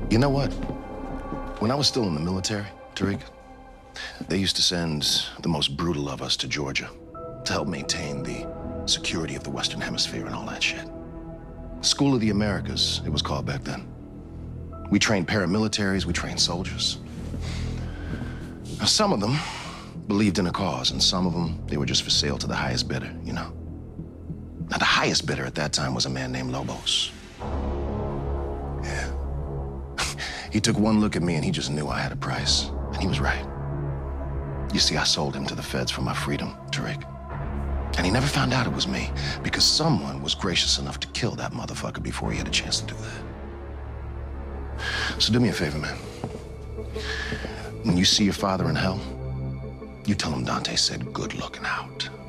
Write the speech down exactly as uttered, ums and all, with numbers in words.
You know what? When I was still in the military, Tariq, they used to send the most brutal of us to Georgia to help maintain the security of the Western Hemisphere and all that shit. School of the Americas, it was called back then. We trained paramilitaries, we trained soldiers. Now, some of them believed in a cause, and some of them, they were just for sale to the highest bidder, you know? Now, the highest bidder at that time was a man named Lobos. Yeah. He took one look at me and he just knew I had a price, and he was right. You see, I sold him to the feds for my freedom, Tariq. And he never found out it was me, because someone was gracious enough to kill that motherfucker before he had a chance to do that. So do me a favor, man. When you see your father in hell, you tell him Dante said good looking out.